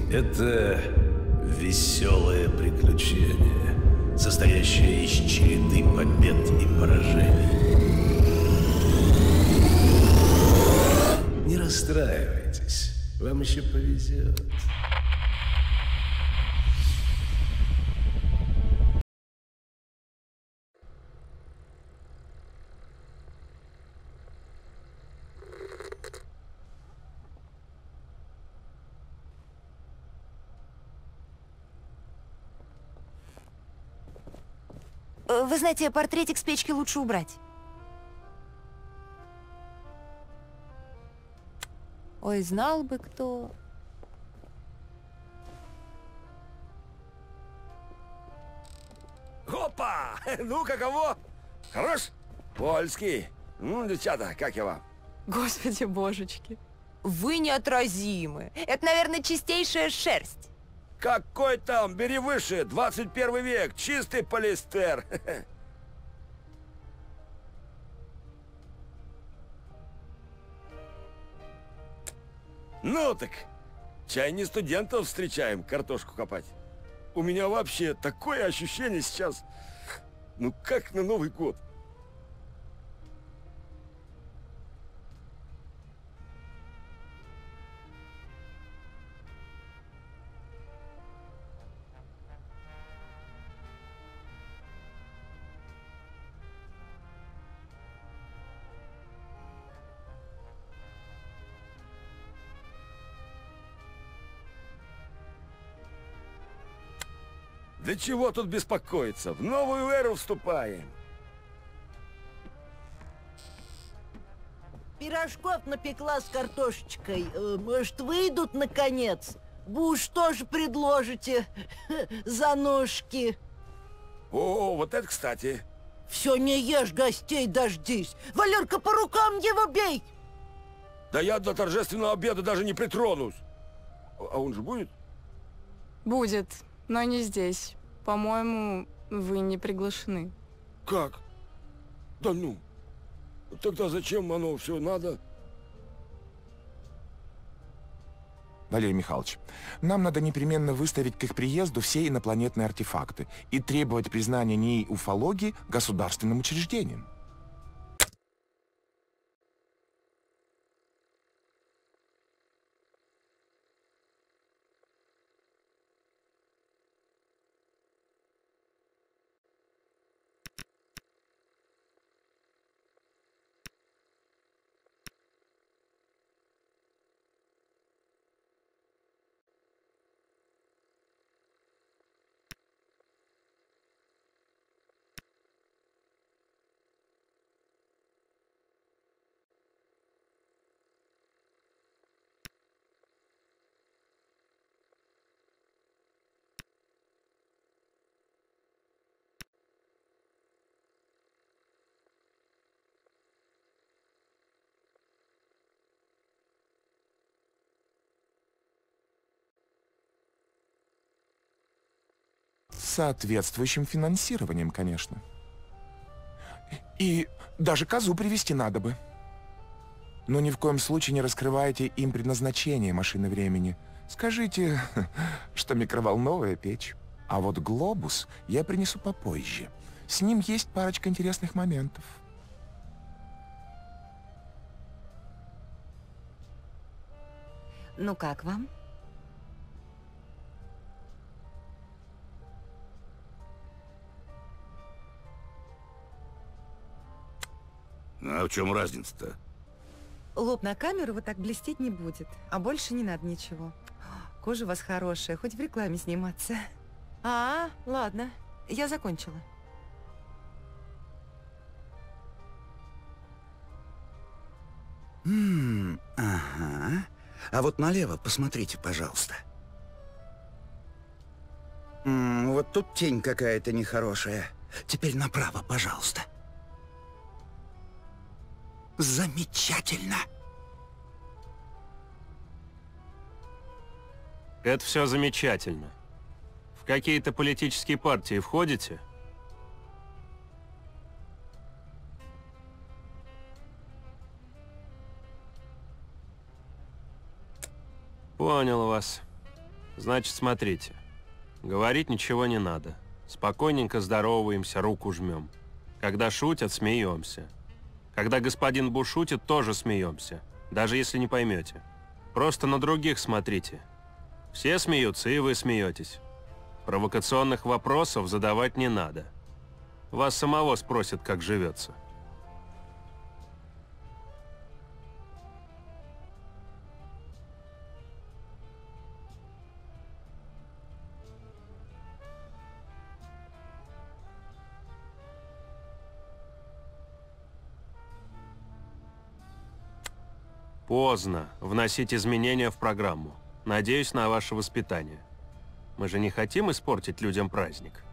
Это веселое приключение, состоящее из череды побед и поражений. Не расстраивайтесь, вам еще повезет. Вы знаете, портретик с печки лучше убрать. Ой, знал бы кто. Опа! Ну, каково? Хорош? Польский. Ну, девчата, как я вам? Господи божечки. Вы неотразимы. Это, наверное, чистейшая шерсть. Какой там? Бери выше. 21 век. Чистый полиэстер. Ну так, чай не студентов встречаем картошку копать. У меня вообще такое ощущение сейчас, ну как на Новый год. Да чего тут беспокоиться? В новую эру вступаем. Пирожков напекла с картошечкой. Может, выйдут наконец? Вы уж тоже предложите за ножки. О, вот это кстати. Все не ешь, гостей дождись. Валерка, по рукам его бей! Да я до торжественного обеда даже не притронусь. А он же будет? Будет, но не здесь. По-моему, вы не приглашены. Как? Да ну. Тогда зачем оно все надо? Валерий Михайлович, нам надо непременно выставить к их приезду все инопланетные артефакты и требовать признания НИИ уфологии государственным учреждением. С соответствующим финансированием, конечно. И даже козу привезти надо бы. Но ни в коем случае не раскрывайте им предназначение машины времени. Скажите, что микроволновая печь. А вот глобус я принесу попозже. С ним есть парочка интересных моментов. Ну как вам? А в чем разница-то? Лоб на камеру вот так блестеть не будет, а больше не надо ничего. Кожа у вас хорошая, хоть в рекламе сниматься. Ладно, я закончила. Ага. А вот налево посмотрите, пожалуйста. Вот тут тень какая-то нехорошая. Теперь направо, пожалуйста. Замечательно! Это все замечательно. В какие-то политические партии входите? Понял вас. Значит, смотрите. Говорить ничего не надо. Спокойненько здороваемся, руку жмем. Когда шутят, смеемся. Когда господин Бу шутит, тоже смеемся. Даже если не поймете. Просто на других смотрите. Все смеются, и вы смеетесь. Провокационных вопросов задавать не надо. Вас самого спросят, как живется. Поздно вносить изменения в программу. Надеюсь на ваше воспитание. Мы же не хотим испортить людям праздник.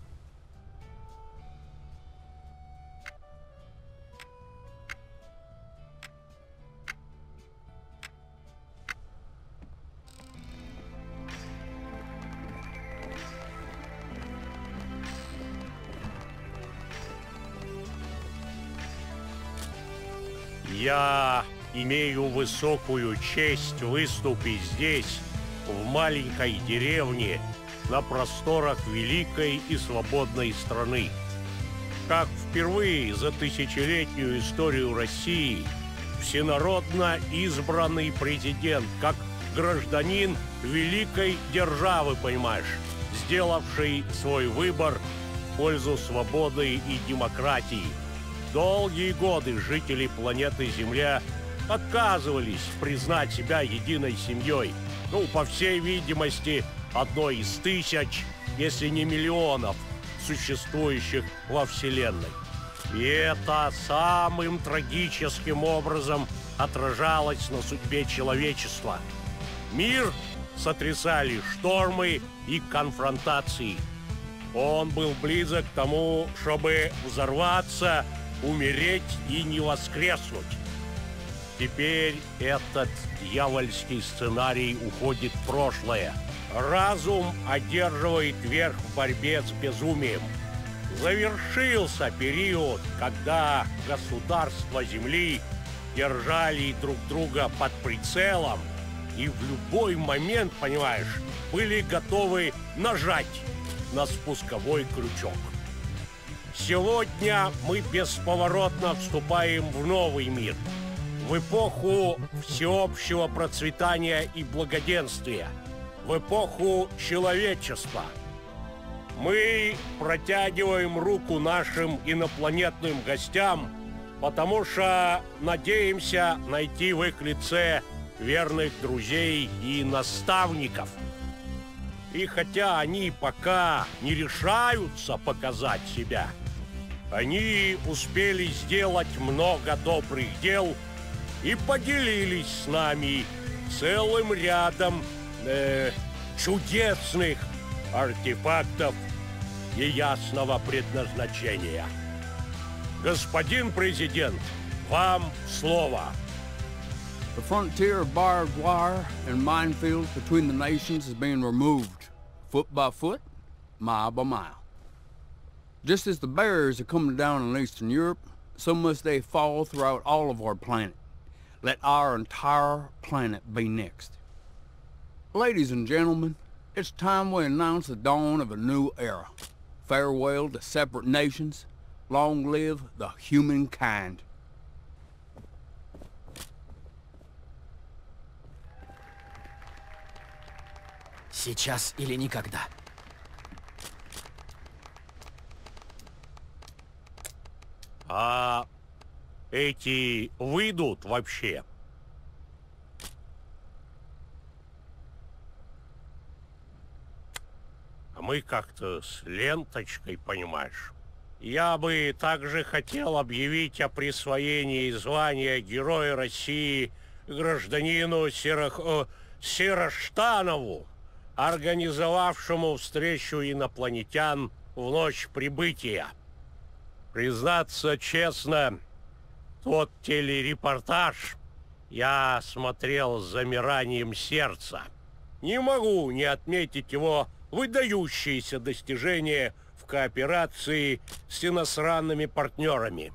Я имею высокую честь выступить здесь, в маленькой деревне, на просторах великой и свободной страны. Как впервые за тысячелетнюю историю России всенародно избранный президент, как гражданин великой державы, понимаешь, сделавший свой выбор в пользу свободы и демократии. Долгие годы жители планеты Земля отказывались признать себя единой семьей. Ну, по всей видимости, одной из тысяч, если не миллионов, существующих во Вселенной. И это самым трагическим образом отражалось на судьбе человечества. Мир сотрясали штормы и конфронтации. Он был близок к тому, чтобы взорваться, умереть и не воскреснуть. Теперь этот дьявольский сценарий уходит в прошлое. Разум одерживает верх в борьбе с безумием. Завершился период, когда государства Земли держали друг друга под прицелом и в любой момент, понимаешь, были готовы нажать на спусковой крючок. Сегодня мы бесповоротно вступаем в новый мир, в эпоху всеобщего процветания и благоденствия, в эпоху человечества. Мы протягиваем руку нашим инопланетным гостям, потому что надеемся найти в их лице верных друзей и наставников. И хотя они пока не решаются показать себя, они успели сделать много добрых дел и поделились с нами целым рядом чудесных артефактов неясного предназначения. Господин президент, вам слово. The frontier of barbed wire and minefields between the nations is being removed, foot by foot, mile by mile. Just as the barriers are coming down in Eastern Europe, so must they fall throughout all of our planet. Let our entire planet be next. Ladies and gentlemen, it's time we announce the dawn of a new era. Farewell to separate nations. Long live the humankind. Сейчас или никогда. А эти выйдут вообще? А мы как-то с ленточкой, понимаешь. Я бы также хотел объявить о присвоении звания Героя России гражданину Сероштанову, организовавшему встречу инопланетян в ночь прибытия. Признаться честно, тот телерепортаж я смотрел с замиранием сердца. Не могу не отметить его выдающиеся достижения в кооперации с иностранными партнерами.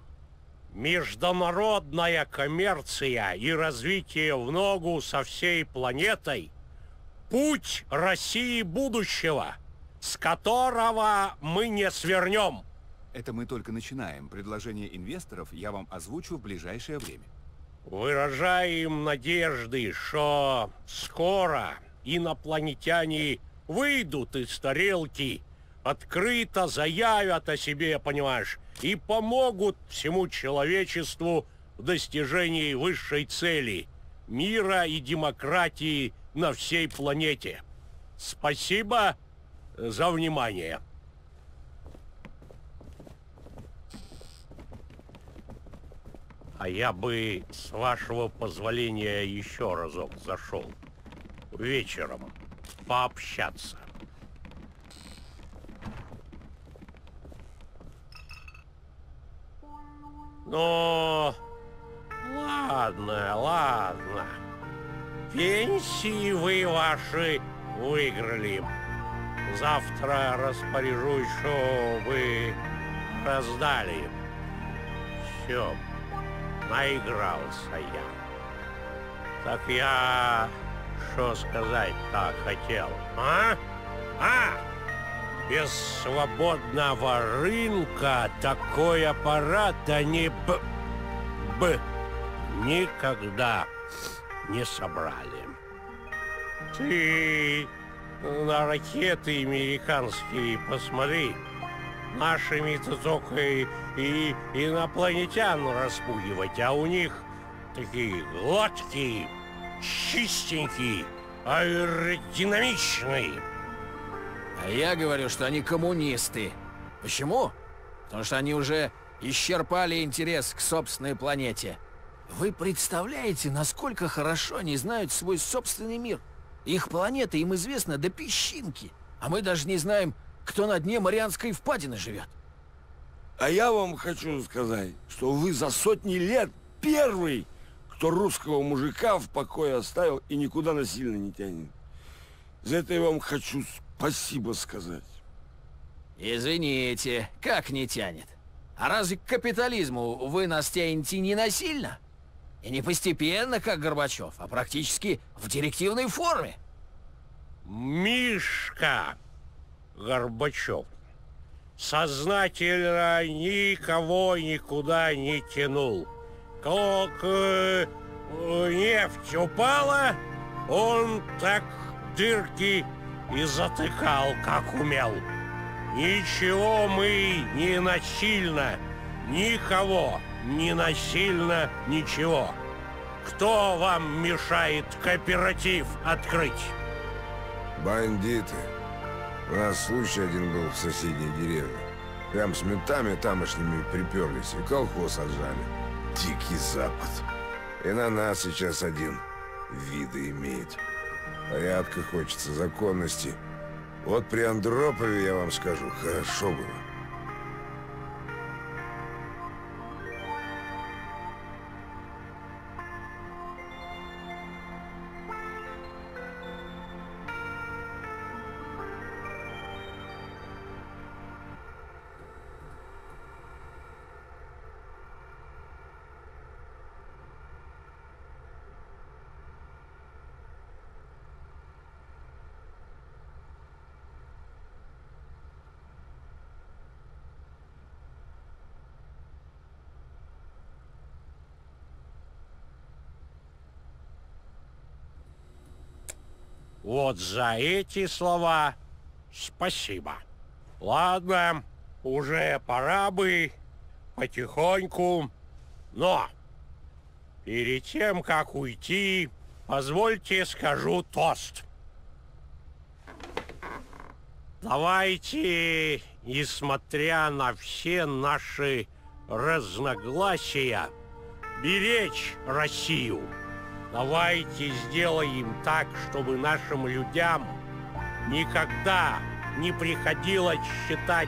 Международная коммерция и развитие в ногу со всей планетой путь России будущего, с которого мы не свернем. Это мы только начинаем. Предложение инвесторов я вам озвучу в ближайшее время. Выражаем надежды, что скоро инопланетяне выйдут из тарелки, открыто заявят о себе, понимаешь, и помогут всему человечеству в достижении высшей цели – мира и демократии на всей планете. Спасибо за внимание. А я бы, с вашего позволения, еще разок зашел. Вечером пообщаться. Ну, ладно. Пенсии вы ваши выиграли. Завтра распоряжусь, чтобы раздали. Все, наигрался я. Так я, что сказать-то хотел, а? Без свободного рынка такой аппарат они никогда не собрали. Ты на ракеты американские посмотри. Нашими-то только и инопланетян распугивать, а у них такие гладкие, чистенькие, аэродинамичные. А я говорю, что они коммунисты. Почему? Потому что они уже исчерпали интерес к собственной планете. Вы представляете, насколько хорошо они знают свой собственный мир? Их планета им известна до песчинки, а мы даже не знаем, кто на дне Марианской впадины живет. А я вам хочу сказать, что вы за сотни лет первый, кто русского мужика в покое оставил и никуда насильно не тянет. За это я вам хочу спасибо сказать. Извините, как не тянет? А разве к капитализму вы нас тянете не насильно? И не постепенно, как Горбачев, а практически в директивной форме. Мишка Горбачев сознательно никого никуда не тянул. Как нефть упала, он так дырки и затыкал, как умел. Ничего мы не насильно, никого не насильно, ничего. Кто вам мешает кооператив открыть? Бандиты. У нас случай один был в соседней деревне. Прям с ментами тамошними приперлись и колхоз отжали. Дикий Запад. И на нас сейчас один виды имеет. Порядка хочется, законности. Вот при Андропове, я вам скажу, хорошо было. Вот за эти слова спасибо. Ладно, уже пора бы потихоньку, но перед тем, как уйти, позвольте скажу тост. Давайте, несмотря на все наши разногласия, беречь Россию. Давайте сделаем так, чтобы нашим людям никогда не приходилось считать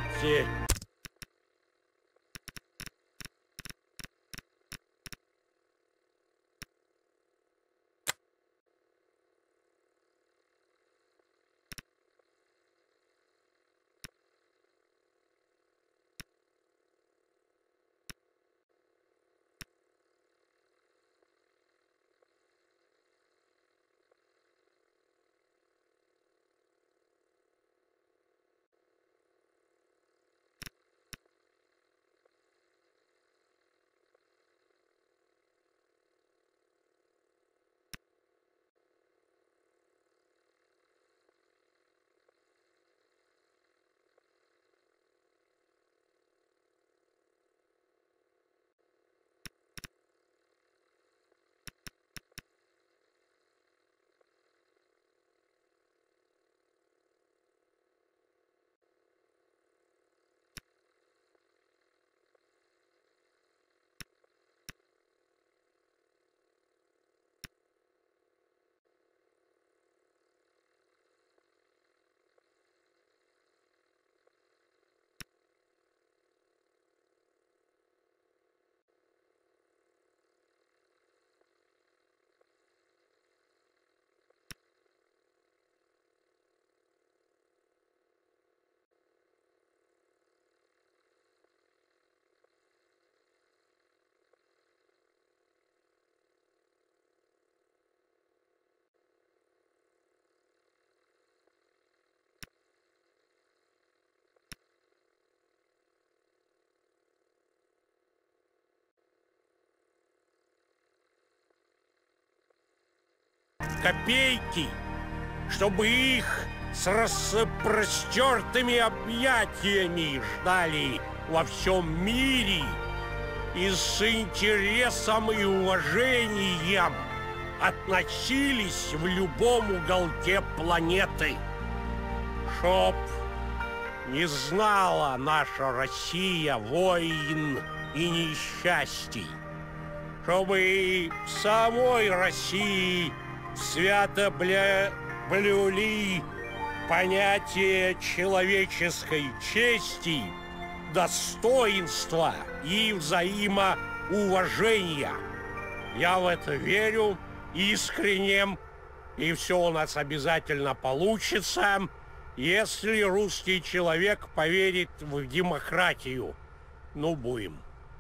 копейки, чтобы их с распростертыми объятиями ждали во всем мире и с интересом и уважением относились в любом уголке планеты. Чтоб не знала наша Россия войн и несчастий, чтобы и в самой России свято блюли понятие человеческой чести, достоинства и взаимоуважения. Я в это верю искренне, и все у нас обязательно получится, если русский человек поверит в демократию. Ну, будем.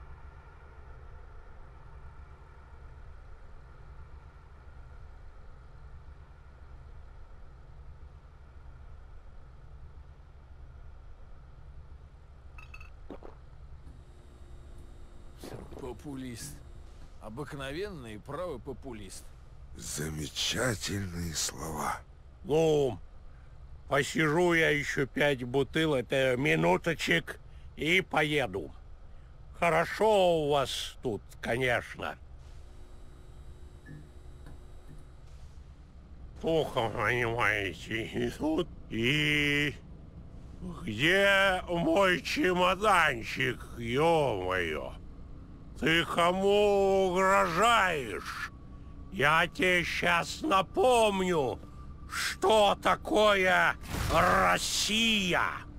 Популист. Обыкновенный правый популист. Замечательные слова. Ну, посижу я еще 5 бутылок, минуточек и поеду. Хорошо у вас тут, конечно. Плохо, понимаете, тут и... Где мой чемоданчик, ё-моё? Ты кому угрожаешь? Я тебе сейчас напомню, что такое Россия.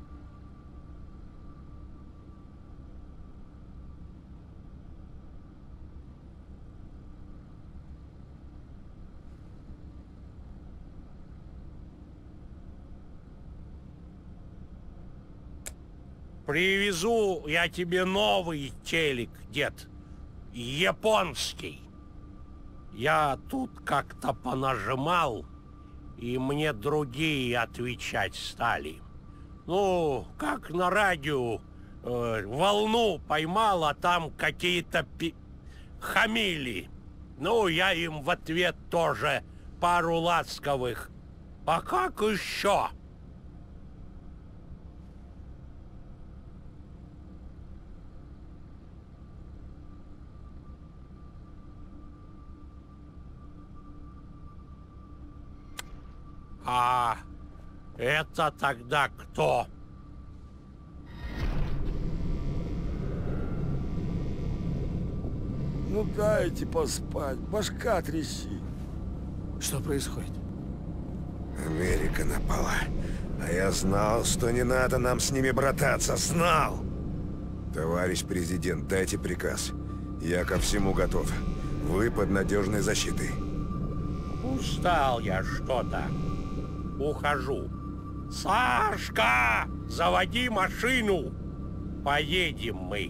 Привезу я тебе новый телек, дед, японский. Я тут как-то понажимал, и мне другие отвечать стали. Ну, как на радио, волну поймал, а там какие-то хамили. Ну, я им в ответ тоже пару ласковых. А как еще? А это тогда кто? Ну дайте поспать, башка тряси. Что происходит? Америка напала. А я знал, что не надо нам с ними брататься. Знал! Товарищ президент, дайте приказ. Я ко всему готов. Вы под надежной защитой. Устал я что-то. Ухожу. Сашка, заводи машину. Поедем мы.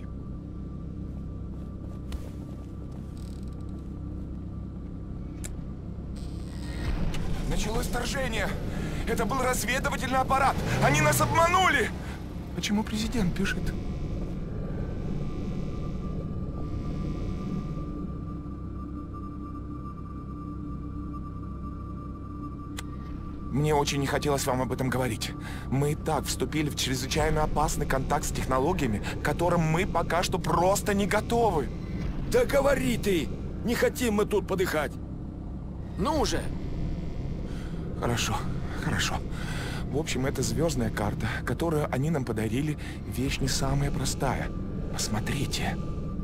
Началось вторжение. Это был разведывательный аппарат. Они нас обманули. Почему президент пишет? Мне очень не хотелось вам об этом говорить. Мы и так вступили в чрезвычайно опасный контакт с технологиями, к которым мы пока что просто не готовы. Да говори ты! Не хотим мы тут подыхать. Ну уже! Хорошо, хорошо. В общем, это звездная карта, которую они нам подарили. Вещь не самая простая. Посмотрите.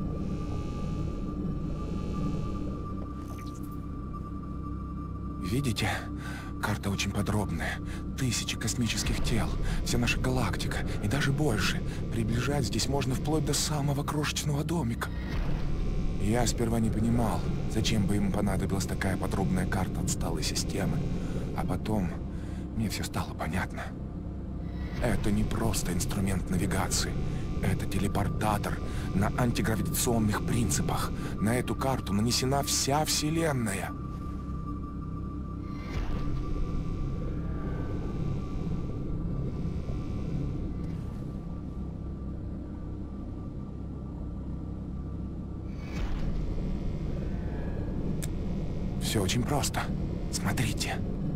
Видите? Карта очень подробная. Тысячи космических тел. Вся наша галактика. И даже больше. Приближать здесь можно вплоть до самого крошечного домика. Я сперва не понимал, зачем бы им понадобилась такая подробная карта отсталой системы. А потом мне все стало понятно. Это не просто инструмент навигации. Это телепортатор на антигравитационных принципах. На эту карту нанесена вся Вселенная. Все очень просто. Смотрите.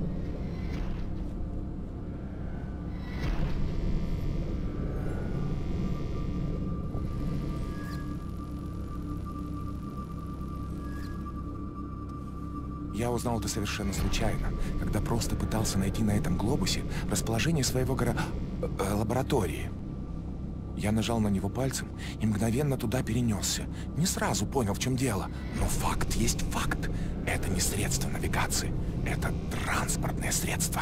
Я узнал это совершенно случайно, когда просто пытался найти на этом глобусе расположение своего лаборатории. Я нажал на него пальцем и мгновенно туда перенесся. Не сразу понял, в чем дело. Но факт есть факт. Это не средство навигации. Это транспортное средство.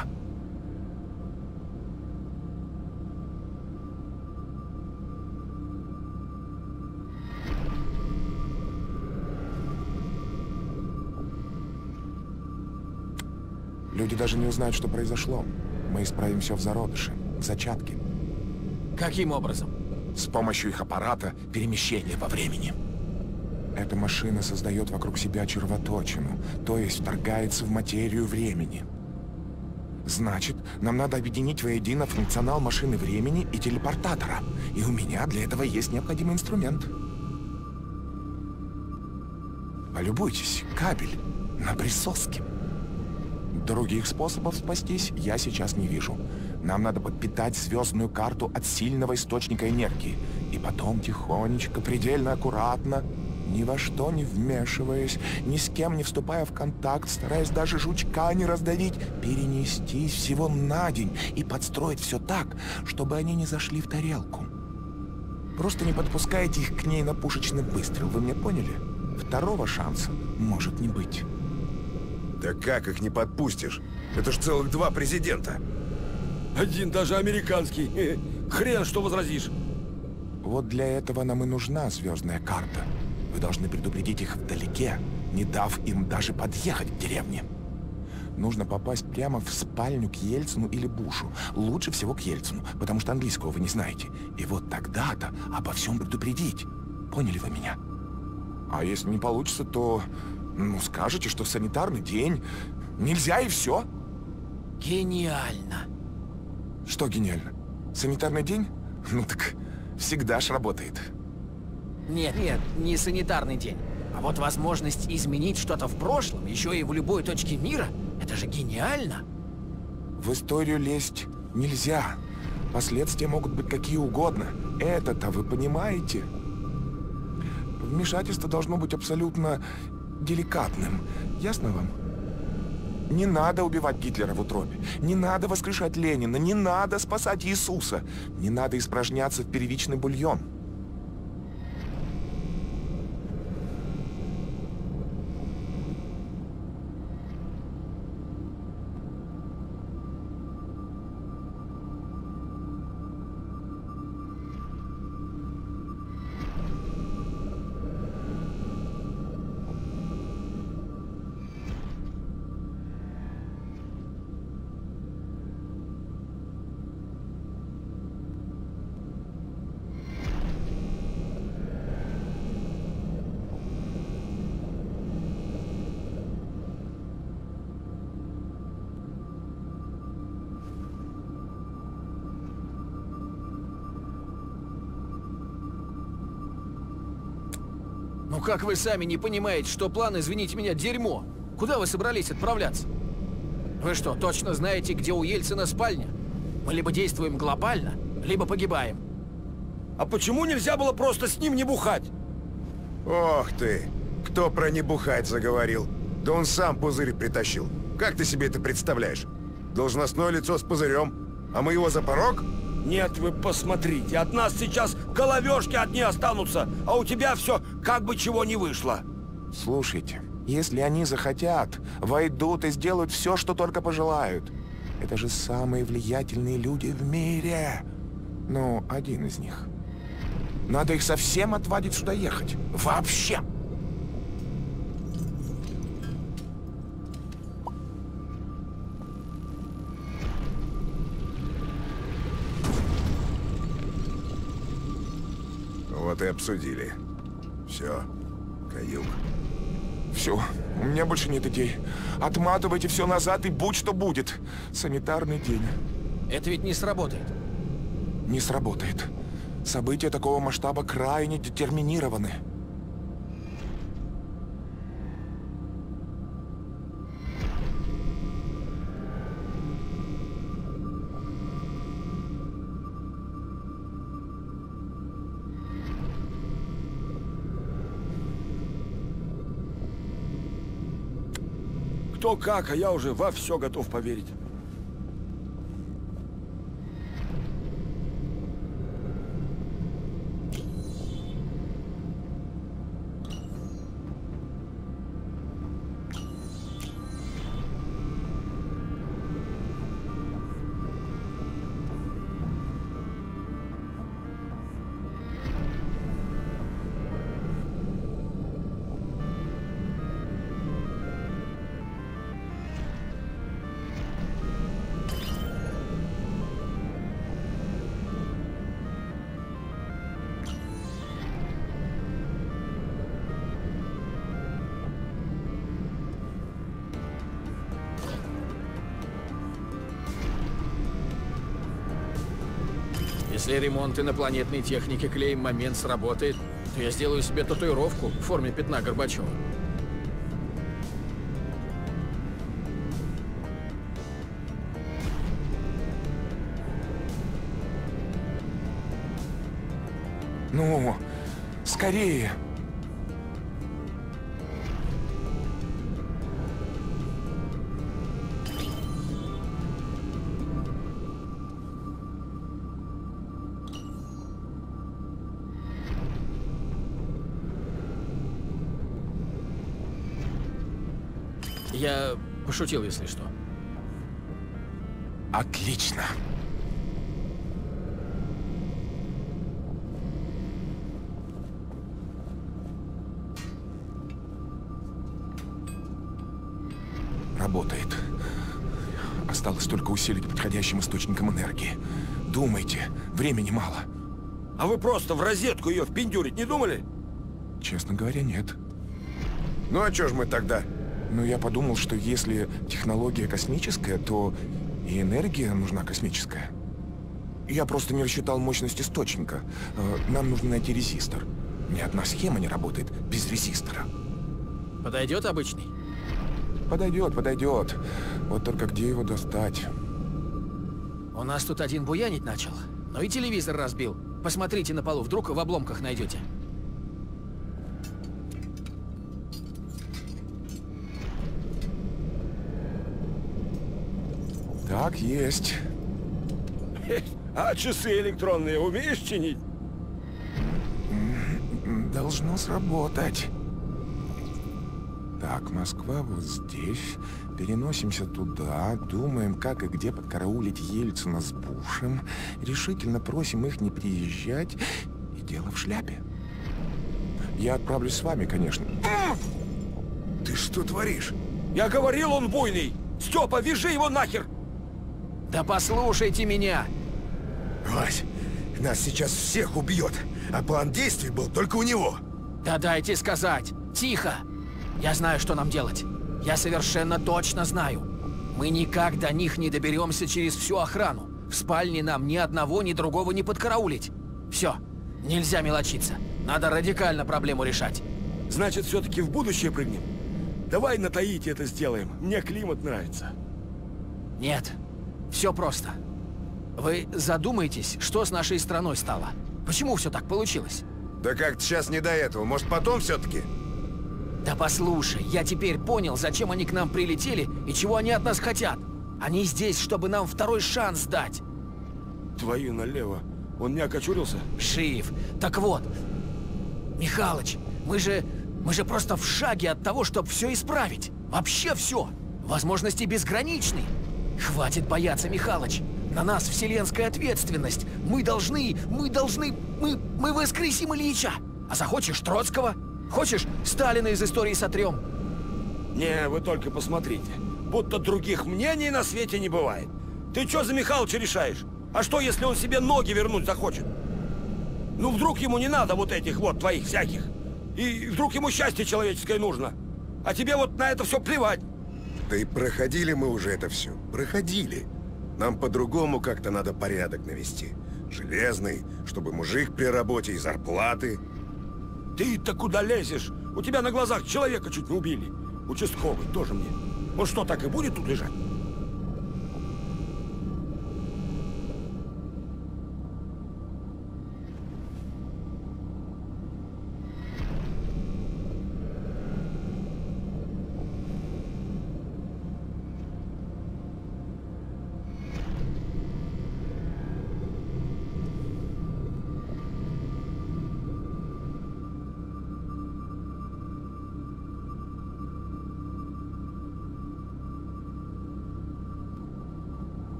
Люди даже не узнают, что произошло. Мы исправим все в зародыше, в зачатке. Каким образом? С помощью их аппарата перемещения во времени. Эта машина создает вокруг себя червоточину, то есть вторгается в материю времени. Значит, нам надо объединить воедино функционал машины времени и телепортатора. И у меня для этого есть необходимый инструмент. Полюбуйтесь, кабель на присоске. Других способов спастись я сейчас не вижу. Нам надо подпитать звездную карту от сильного источника энергии. И потом тихонечко, предельно аккуратно, ни во что не вмешиваясь, ни с кем не вступая в контакт, стараясь даже жучка не раздавить, перенестись всего на день и подстроить все так, чтобы они не зашли в тарелку. Просто не подпускайте их к ней на пушечный выстрел, вы меня поняли? Второго шанса может не быть. Да как их не подпустишь? Это ж целых 2 президента. Один даже американский. Хрен что возразишь. Вот для этого нам и нужна звездная карта. Вы должны предупредить их вдалеке, не дав им даже подъехать к деревне. Нужно попасть прямо в спальню к Ельцину или Бушу. Лучше всего к Ельцину, потому что английского вы не знаете. И вот тогда-то обо всем предупредить. Поняли вы меня? А если не получится, то... Ну, скажете, что санитарный день. Нельзя и все. Гениально. Что гениально? Санитарный день? Ну так всегда ж работает. Нет, не санитарный день. А вот возможность изменить что-то в прошлом, еще и в любой точке мира, это же гениально. В историю лезть нельзя. Последствия могут быть какие угодно. Это-то вы понимаете? Вмешательство должно быть абсолютно... деликатным. Ясно вам? Не надо убивать Гитлера в утробе. Не надо воскрешать Ленина. Не надо спасать Иисуса. Не надо испражняться в первичный бульон. Ну как вы сами не понимаете, что план, извините меня, дерьмо? Куда вы собрались отправляться? Вы что, точно знаете, где у Ельцина спальня? Мы либо действуем глобально, либо погибаем. А почему нельзя было просто с ним не бухать? Ох ты! Кто про не бухать заговорил? Да он сам пузырь притащил. Как ты себе это представляешь? Должностное лицо с пузырем, а мы его за порог? Нет, вы посмотрите, от нас сейчас головешки одни останутся, а у тебя все как бы чего не вышло. Слушайте, если они захотят, войдут и сделают все, что только пожелают. Это же самые влиятельные люди в мире. Ну, один из них. Надо их совсем отвадить сюда ехать. Вообще. Вот и обсудили. Все, каюк. Все, у меня больше нет идей. Отматывайте все назад и будь что будет. Санитарный день. Это ведь не сработает. Не сработает. События такого масштаба крайне детерминированы. Кто как, а я уже во все готов поверить. Если ремонт инопланетной техники клеем момент сработает, то я сделаю себе татуировку в форме пятна Горбачева. Ну, скорее. Я пошутил, если что. Отлично. Работает. Осталось только усилить подходящим источником энергии. Думайте, времени мало. А вы просто в розетку ее впендюрить не думали? Честно говоря, нет. Ну а чё ж мы тогда? Но я подумал, что если технология космическая, то и энергия нужна космическая. Я просто не рассчитал мощность источника. Нам нужно найти резистор. Ни одна схема не работает без резистора. Подойдет обычный? Подойдет, подойдет. Вот только где его достать? У нас тут один буянить начал, но и телевизор разбил. Посмотрите на полу, вдруг в обломках найдете. Так, есть. А часы электронные умеешь чинить? Должно сработать. Так, Москва вот здесь. Переносимся туда, думаем, как и где подкараулить Ельцина с Бушем. Решительно просим их не приезжать. И дело в шляпе. Я отправлюсь с вами, конечно. Ты что творишь? Я говорил, он буйный! Степа, вяжи его нахер! Да послушайте меня! Вась, нас сейчас всех убьет, а план действий был только у него. Да дайте сказать! Тихо! Я знаю, что нам делать. Я совершенно точно знаю. Мы никак до них не доберемся через всю охрану. В спальне нам ни одного, ни другого не подкараулить. Все, нельзя мелочиться. Надо радикально проблему решать. Значит, все-таки в будущее прыгнем? Давай на Таити это сделаем. Мне климат нравится. Нет, все просто. Вы задумаетесь, что с нашей страной стало? Почему все так получилось? Да как-то сейчас не до этого. Может, потом все-таки? Да послушай, я теперь понял, зачем они к нам прилетели и чего они от нас хотят. Они здесь, чтобы нам второй шанс дать. Твою налево. Он не окочурился? Шиф. Так вот, Михалыч, мы же просто в шаге от того, чтобы все исправить. Вообще все. Возможности безграничны. Хватит бояться, Михалыч. На нас вселенская ответственность. Мы воскресим Ильича. А захочешь Троцкого? Хочешь, Сталина из истории сотрем? Не, вы только посмотрите. Будто других мнений на свете не бывает. Ты что за Михалыча решаешь? А что, если он себе ноги вернуть захочет? Ну, вдруг ему не надо вот этих вот твоих всяких. И вдруг ему счастье человеческое нужно. А тебе вот на это все плевать. Да и проходили мы уже это все. Проходили. Нам по-другому как-то надо порядок навести. Железный, чтобы мужик при работе и зарплаты. Ты-то куда лезешь? У тебя на глазах человека чуть не убили. Участковый тоже мне. Он что, так и будет тут лежать?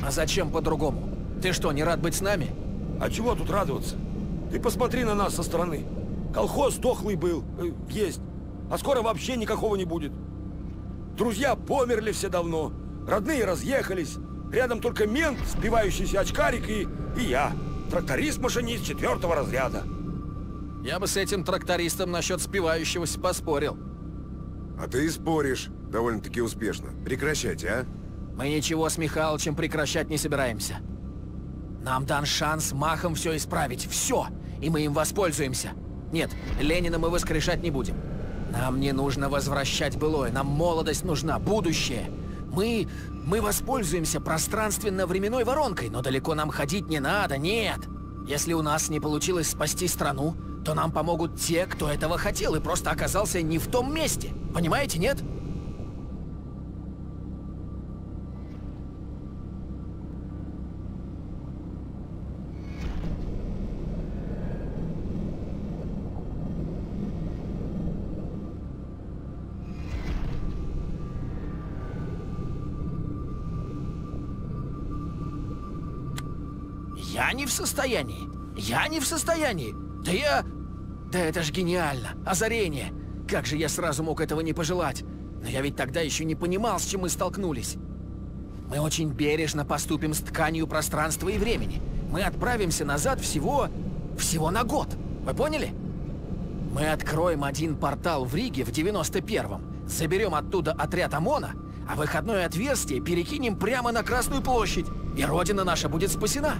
А зачем по-другому? Ты что, не рад быть с нами? А чего тут радоваться? Ты посмотри на нас со стороны. Колхоз дохлый был, есть. А скоро вообще никакого не будет. Друзья померли все давно. Родные разъехались. Рядом только мент, спивающийся очкарик и я. Тракторист-машинист 4-го разряда. Я бы с этим трактористом насчет спивающегося поспорил. А ты и споришь. Довольно-таки успешно. Прекращайте, а? Мы ничего с Михалычем прекращать не собираемся. Нам дан шанс махом все исправить. Все! И мы им воспользуемся. Нет, Ленина мы воскрешать не будем. Нам не нужно возвращать былое. Нам молодость нужна, будущее. Мы воспользуемся пространственно-временной воронкой, но далеко нам ходить не надо, нет. Если у нас не получилось спасти страну, то нам помогут те, кто этого хотел и просто оказался не в том месте. Понимаете, нет? Я не в состоянии. Я не в состоянии. Да это ж гениально. Озарение. Как же я сразу мог этого не пожелать? Но я ведь тогда еще не понимал, с чем мы столкнулись. Мы очень бережно поступим с тканью пространства и времени. Мы отправимся назад всего на год. Вы поняли? Мы откроем один портал в Риге в 91-м, заберем оттуда отряд ОМОНа, а выходное отверстие перекинем прямо на Красную площадь, и Родина наша будет спасена.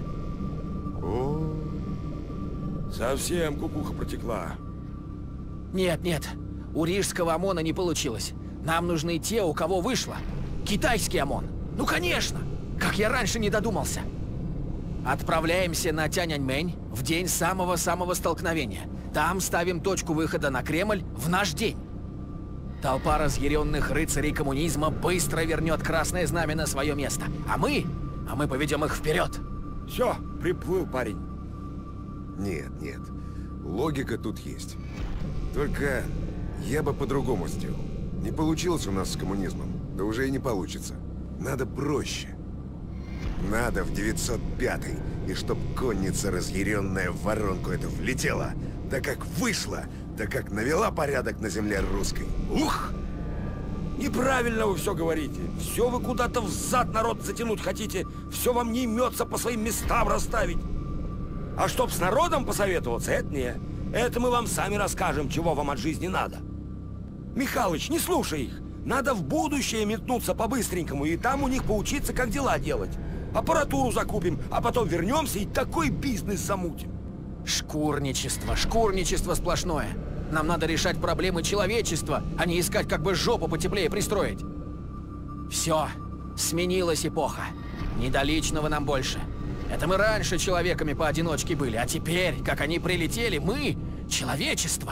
Совсем кукуха протекла. Нет, у рижского ОМОНа не получилось. Нам нужны те, у кого вышло. Китайский ОМОН. Ну, конечно! Как я раньше не додумался. Отправляемся на Тяньаньмэнь в день самого-самого столкновения. Там ставим точку выхода на Кремль в наш день. Толпа разъяренных рыцарей коммунизма быстро вернет Красное Знамя на свое место. А мы поведем их вперед. Все, приплыл парень. Нет. Логика тут есть. Только я бы по-другому сделал. Не получилось у нас с коммунизмом. Да уже и не получится. Надо проще. Надо в 905-й. И чтоб конница разъяренная в воронку эту влетела. Да как вышла, да как навела порядок на земле русской. Ух! Неправильно вы все говорите. Все вы куда-то взад народ затянуть хотите. Все вам не имется по своим местам расставить. А чтоб с народом посоветоваться, это не. Это мы вам сами расскажем, чего вам от жизни надо. Михалыч, не слушай их. Надо в будущее метнуться по-быстренькому и там у них поучиться, как дела делать. Аппаратуру закупим, а потом вернемся и такой бизнес замутим. Шкурничество сплошное. Нам надо решать проблемы человечества, а не искать, как бы жопу потеплее пристроить. Все, сменилась эпоха. Не до личного нам больше. Это мы раньше человеками поодиночке были, а теперь, как они прилетели, мы — человечество.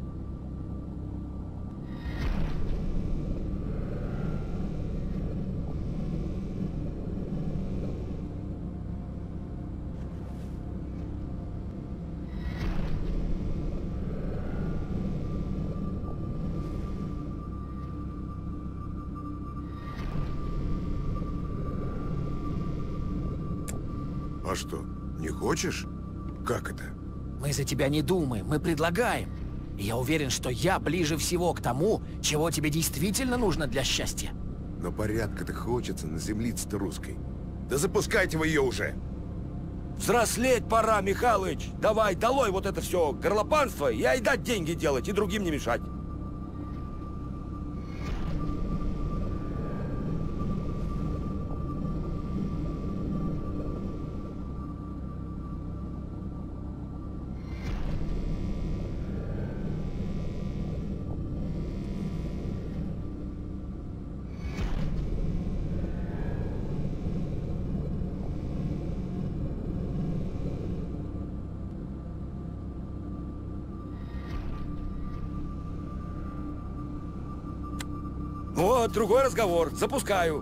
А что, не хочешь? Как это? Мы за тебя не думаем, мы предлагаем. И я уверен, что я ближе всего к тому, чего тебе действительно нужно для счастья. Но порядка-то хочется на землице-то русской. Да запускайте вы ее уже! Взрослеть пора, Михалыч! Давай, долой вот это все горлопанство и айдать деньги делать, и другим не мешать. Вот, другой разговор. Запускаю.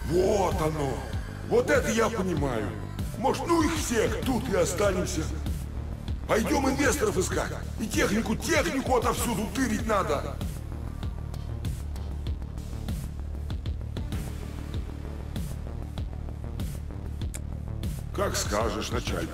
Вот оно. Вот это я понимаю. Может, ну их всех, тут и останемся. Пойдем инвесторов искать. И технику отовсюду тырить надо. Как скажешь, начальник.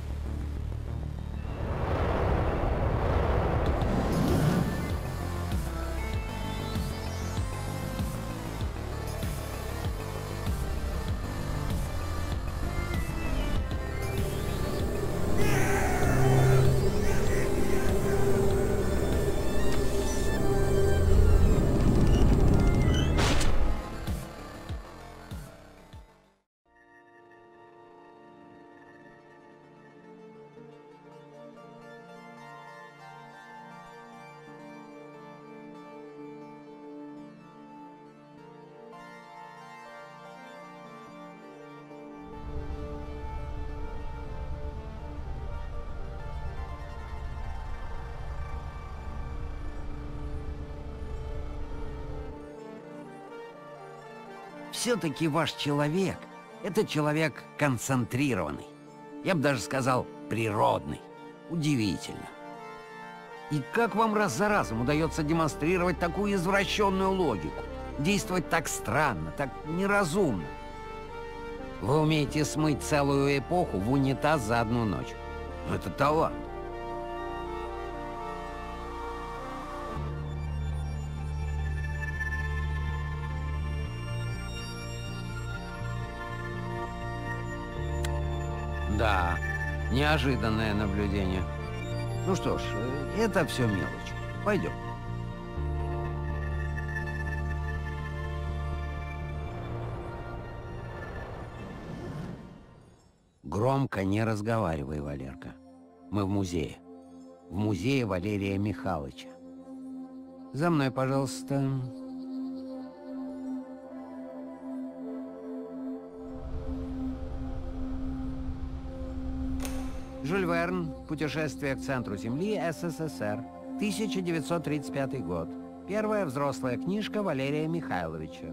Все-таки ваш человек — это человек концентрированный. Я бы даже сказал, природный. Удивительно. И как вам раз за разом удается демонстрировать такую извращенную логику? Действовать так странно, так неразумно? Вы умеете смыть целую эпоху в унитаз за одну ночь. Но это талант. Да, неожиданное наблюдение. Ну что ж, это все мелочь. Пойдем. Громко не разговаривай, Валерка. Мы в музее. В музее Валерия Михайловича. За мной, пожалуйста. Жюль Верн. Путешествие к центру Земли. СССР. 1935 год. Первая взрослая книжка Валерия Михайловича.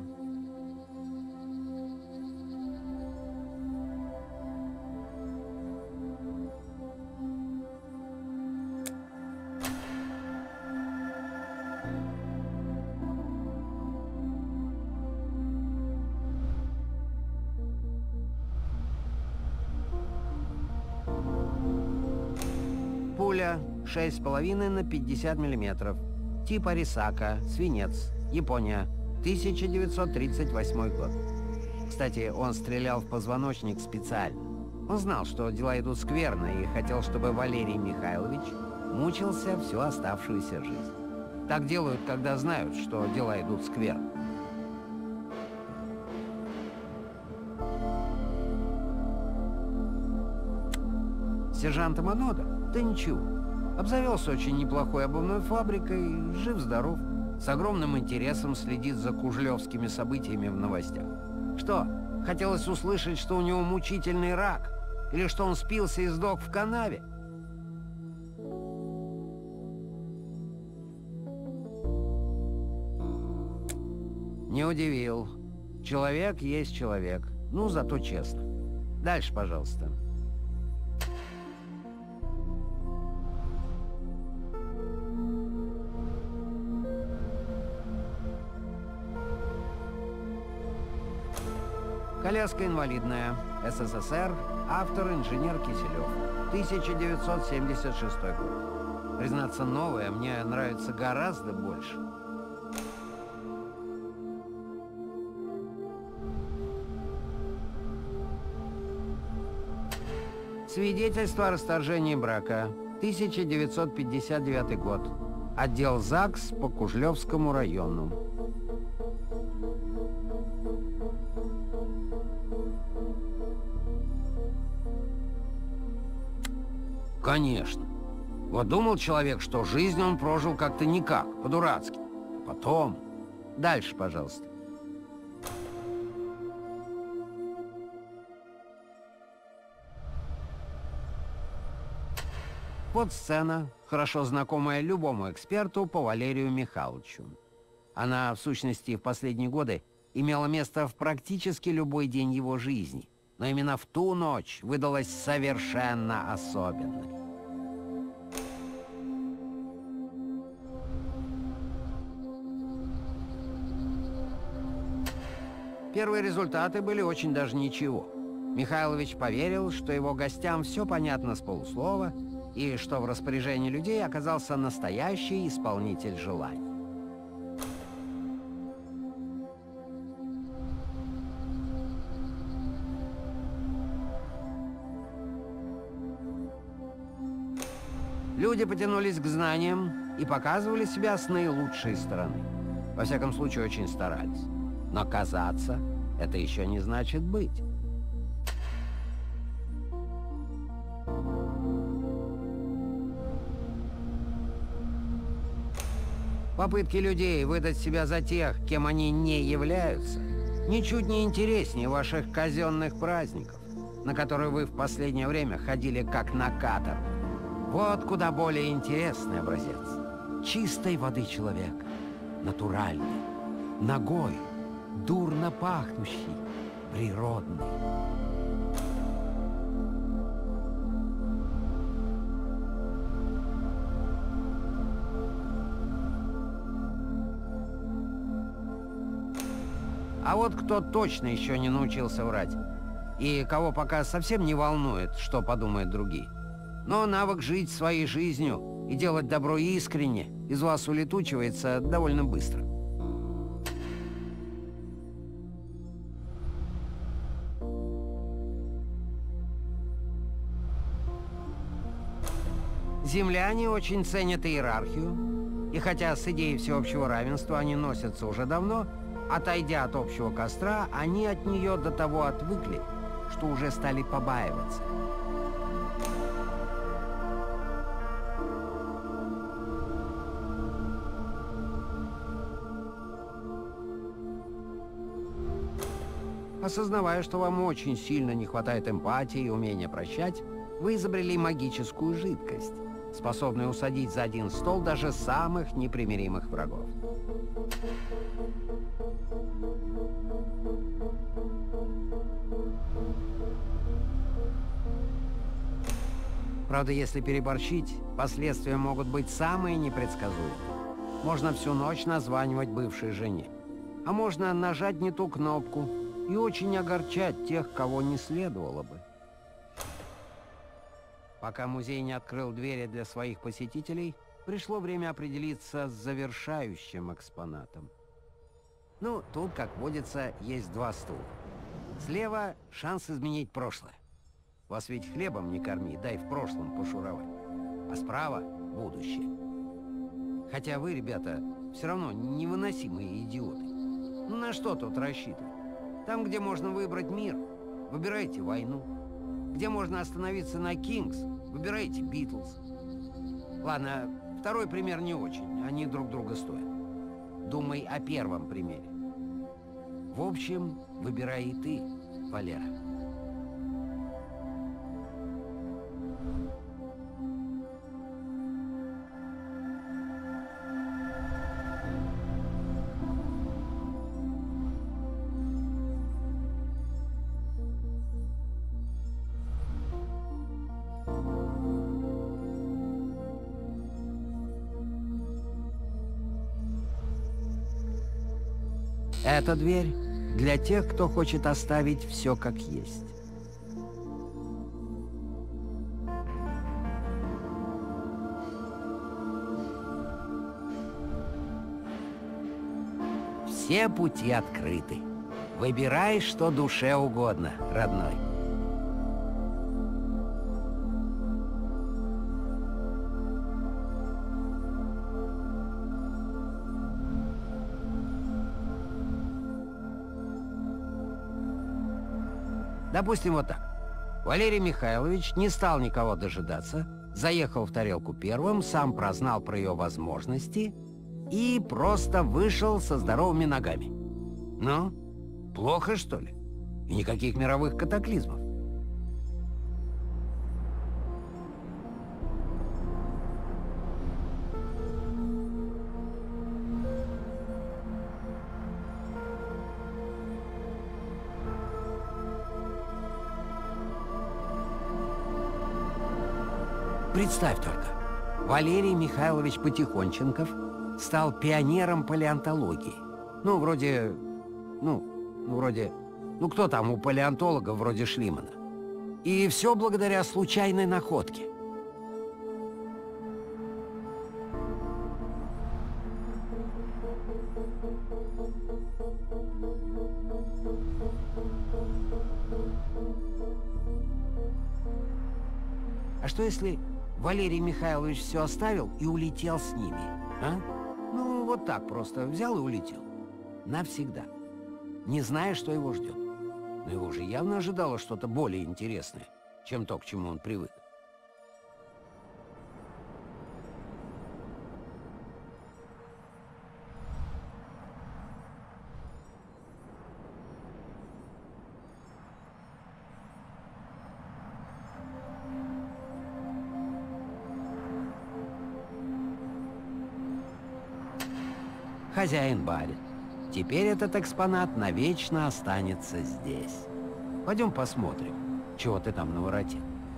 Пуля 6,5 на 50 миллиметров. Тип Арисака, свинец, Япония, 1938 год. Кстати, он стрелял в позвоночник специально. Он знал, что дела идут скверно, и хотел, чтобы Валерий Михайлович мучился всю оставшуюся жизнь. Так делают, когда знают, что дела идут скверно. Сержанта Монода? Да ничего. Обзавелся очень неплохой обувной фабрикой, жив-здоров. С огромным интересом следит за кужлевскими событиями в новостях. Что, хотелось услышать, что у него мучительный рак? Или что он спился и сдох в канаве? Не удивил. Человек есть человек. Ну, зато честно. Дальше, пожалуйста. Коляска инвалидная. СССР. Автор инженер Киселев. 1976 год. Признаться, новое мне нравится гораздо больше. Свидетельство о расторжении брака. 1959 год. Отдел ЗАГС по Кужлевскому району. Конечно. Вот думал человек, что жизнь он прожил как-то никак, по-дурацки. Потом... Дальше, пожалуйста. Вот сцена, хорошо знакомая любому эксперту по Валерию Михайловичу. Она, в сущности, в последние годы имело место в практически любой день его жизни, но именно в ту ночь выдалась совершенно особенной. Первые результаты были очень даже ничего. Михайлович поверил, что его гостям все понятно с полуслова, и что в распоряжении людей оказался настоящий исполнитель желаний. Люди потянулись к знаниям и показывали себя с наилучшей стороны. Во всяком случае, очень старались. Но казаться — это еще не значит быть. Попытки людей выдать себя за тех, кем они не являются, ничуть не интереснее ваших казенных праздников, на которые вы в последнее время ходили как на каторгу. Вот куда более интересный образец. Чистой воды человек, натуральный, ногой, дурно пахнущий, природный. А вот кто точно еще не научился врать, и кого пока совсем не волнует, что подумают другие, но навык жить своей жизнью и делать добро искренне из вас улетучивается довольно быстро. Земляне очень ценят иерархию, и хотя с идеей всеобщего равенства они носятся уже давно, отойдя от общего костра, они от нее до того отвыкли, что уже стали побаиваться. Осознавая, что вам очень сильно не хватает эмпатии и умения прощать, вы изобрели магическую жидкость, способную усадить за один стол даже самых непримиримых врагов. Правда, если переборщить, последствия могут быть самые непредсказуемые. Можно всю ночь названивать бывшей жене, а можно нажать не ту кнопку и очень огорчать тех, кого не следовало бы. Пока музей не открыл двери для своих посетителей, пришло время определиться с завершающим экспонатом. Ну, тут, как водится, есть два стула. Слева — шанс изменить прошлое. Вас ведь хлебом не корми, дай в прошлом пошуровать. А справа — будущее. Хотя вы, ребята, все равно невыносимые идиоты. Ну на что тут рассчитывать? Там, где можно выбрать мир, выбирайте войну. Где можно остановиться на Кингс, выбирайте Битлз. Ладно, второй пример не очень, они друг друга стоят. Думай о первом примере. В общем, выбирай и ты, Валера. Эта дверь для тех, кто хочет оставить все как есть. Все пути открыты. Выбирай, что душе угодно, родной. Допустим, вот так. Валерий Михайлович не стал никого дожидаться, заехал в тарелку первым, сам прознал про ее возможности и просто вышел со здоровыми ногами. Ну, плохо, что ли? И никаких мировых катаклизмов. Представь только, Валерий Михайлович Потихонченков стал пионером палеонтологии. Ну, вроде... Ну, кто там у палеонтологов вроде Шлимана? И все благодаря случайной находке. А что если Валерий Михайлович все оставил и улетел с ними, а? Ну, вот так просто взял и улетел. Навсегда. Не зная, что его ждет. Но его же явно ожидало что-то более интересное, чем то, к чему он привык. Хозяин барин. Теперь этот экспонат навечно останется здесь. Пойдем посмотрим, чего ты там наворотил.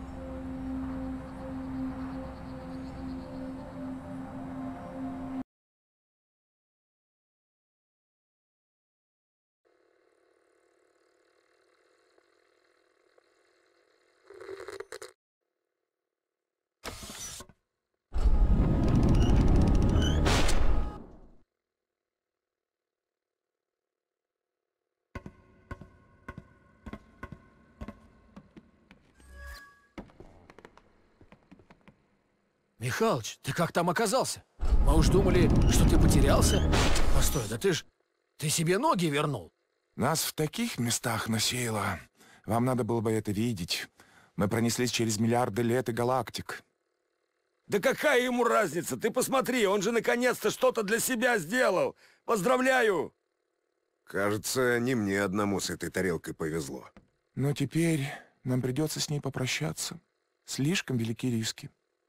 Михалыч, ты как там оказался? Мы уж думали, что ты потерялся. Постой, да ты себе ноги вернул. Нас в таких местах носило. Вам надо было бы это видеть. Мы пронеслись через миллиарды лет и галактик. Да какая ему разница? Ты посмотри, он же наконец-то что-то для себя сделал. Поздравляю! Кажется, не мне одному с этой тарелкой повезло. Но теперь нам придется с ней попрощаться. Слишком велики риски.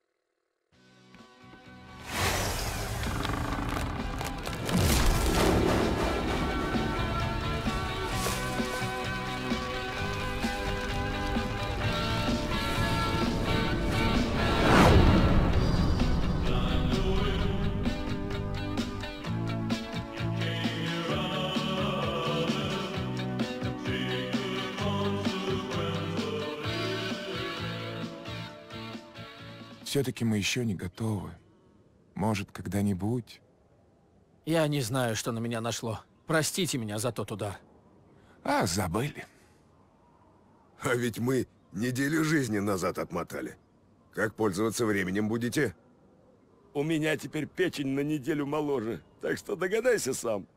Все-таки мы еще не готовы. Может, когда-нибудь... Я не знаю, что на меня нашло. Простите меня за тот удар. А, забыли. А ведь мы неделю жизни назад отмотали. Как пользоваться временем будете? У меня теперь печень на неделю моложе, так что догадайся сам.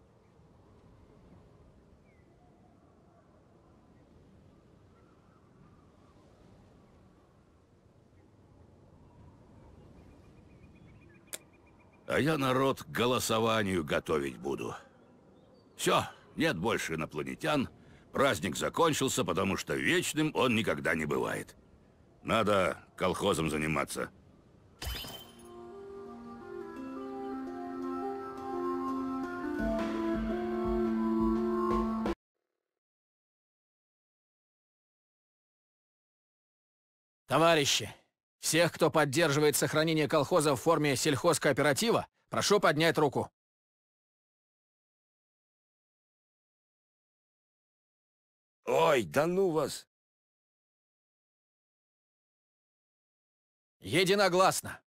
А я народ к голосованию готовить буду. Все, нет больше инопланетян. Праздник закончился, потому что вечным он никогда не бывает. Надо колхозом заниматься. Товарищи, всех, кто поддерживает сохранение колхоза в форме сельхозкооператива, прошу поднять руку. Ой, да ну вас! Единогласно.